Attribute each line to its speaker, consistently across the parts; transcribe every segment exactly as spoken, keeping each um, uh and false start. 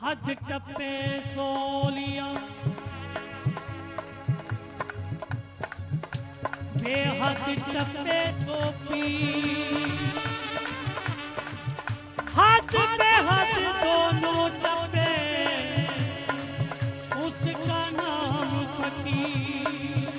Speaker 1: हद टप्पे सोलिया बेहद टप्पे सोपी हद बेहद दोनों टप्पे उसका नाम फकीर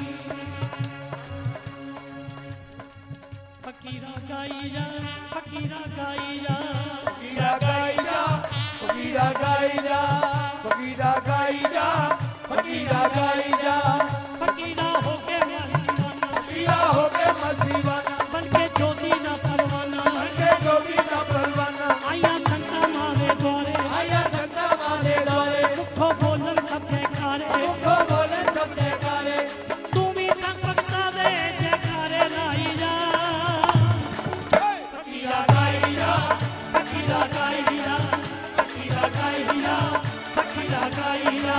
Speaker 1: फकीरा गाइया फकीरा गाइया
Speaker 2: फकीरा गाइया फकीरा गाइया फकीरा गाइया फकीरा गाइया
Speaker 1: फकीरा होके
Speaker 2: फकीरा होके मस्तीवाना
Speaker 1: बल्कि जोगी ना परवाना
Speaker 2: बल्कि जोगी ना परवाना
Speaker 1: आया संता मारे द्वारे
Speaker 2: आया संता मारे द्वारे
Speaker 1: मुखो बोलन सब जयकारे
Speaker 2: मुखो बोलन सब जयकारे
Speaker 1: तू भी तक बता दे जयकारे लाई जा
Speaker 2: फकीरा गाइया फकीरा गाइया फकीरा गाइया फकीरा गाइया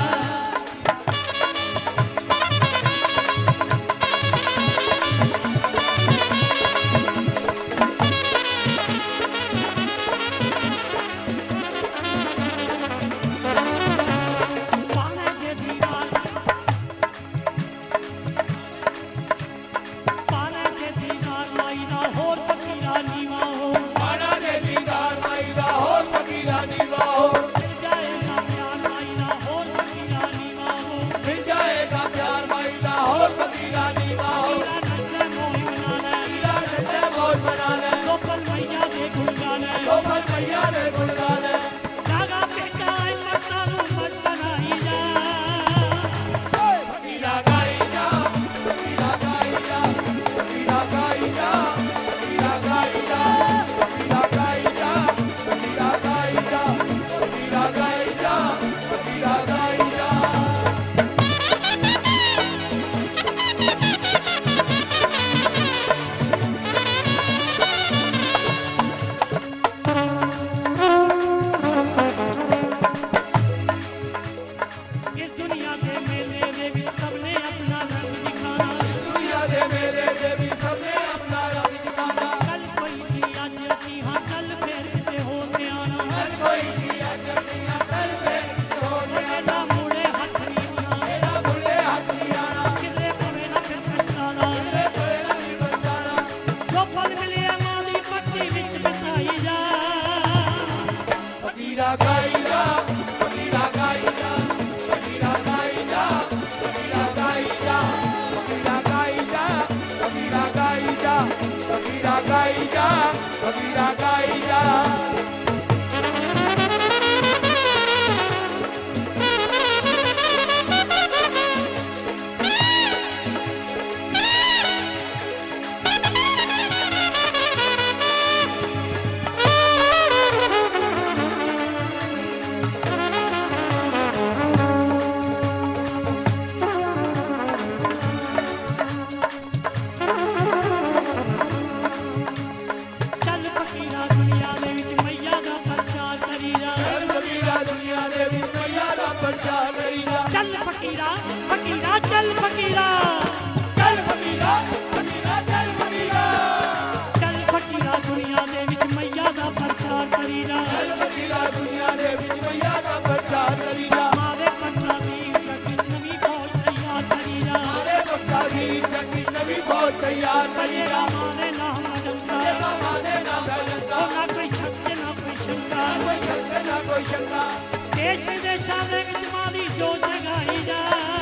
Speaker 1: देश विदेशा में जमाली जो जगाई जा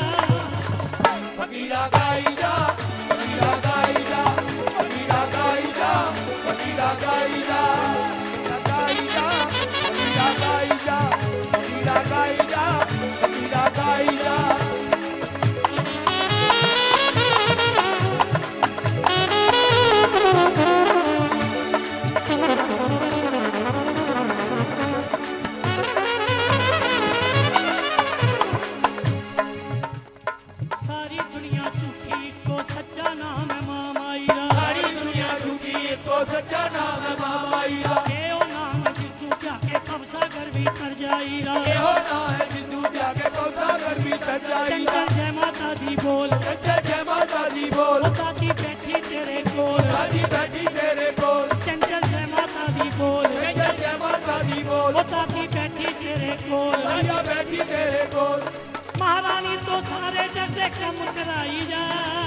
Speaker 2: फकीरा गाइया फकीरा गाइया फकीरा गाइया फकीरा गाइया गाइया फकीरा गाइया फकीरा गाइया फकीरा गाइया
Speaker 1: सारी दुनिया झूठी को सच्चा नाम है मामाई रा
Speaker 2: सारी दुनिया झूठी को सच्चा नाम है मामाई रा
Speaker 1: ये ओ नाम जिसू जाके कब्जा कर भी कर जाई रा
Speaker 2: ये हो ना है जिसू जाके कब्जा कर भी कर जाई रा
Speaker 1: चंचल जय माता दी बोल
Speaker 2: चंचल जय माता दी बोल
Speaker 1: ओ दादी बैठी तेरे कोल
Speaker 2: दादी बैठी तेरे कोल
Speaker 1: चंचल जय माता दी बोल
Speaker 2: चंचल जय माता दी बोल
Speaker 1: ओ दादी बैठी तेरे कोल ਤੇ ਕੰਮ ਕਰਾਈ ਜਾ